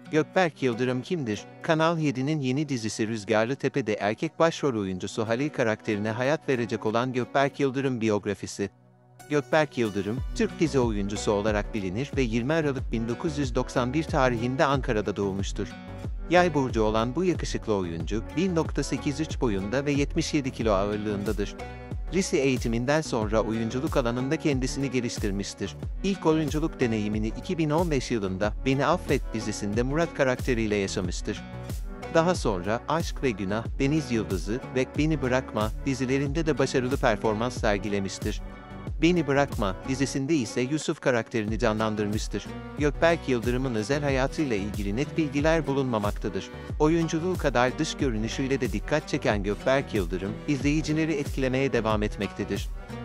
Gökberk Yıldırım kimdir? Kanal 7'nin yeni dizisi Rüzgarlı Tepe'de erkek başrol oyuncusu Halil karakterine hayat verecek olan Gökberk Yıldırım biyografisi. Gökberk Yıldırım, Türk dizi oyuncusu olarak bilinir ve 20 Aralık 1991 tarihinde Ankara'da doğmuştur. Yay burcu olan bu yakışıklı oyuncu, 1.83 boyunda ve 77 kilo ağırlığındadır. Lise eğitiminden sonra oyunculuk alanında kendisini geliştirmiştir. İlk oyunculuk deneyimini 2015 yılında Beni Affet dizisinde Murat karakteriyle yaşamıştır. Daha sonra Aşk ve Günah, Deniz Yıldızı ve Beni Bırakma dizilerinde de başarılı performans sergilemiştir. Beni Bırakma dizisinde ise Yusuf karakterini canlandırmıştır. Gökberk Yıldırım'ın özel hayatıyla ilgili net bilgiler bulunmamaktadır. Oyunculuğu kadar dış görünüşüyle de dikkat çeken Gökberk Yıldırım, izleyicileri etkilemeye devam etmektedir.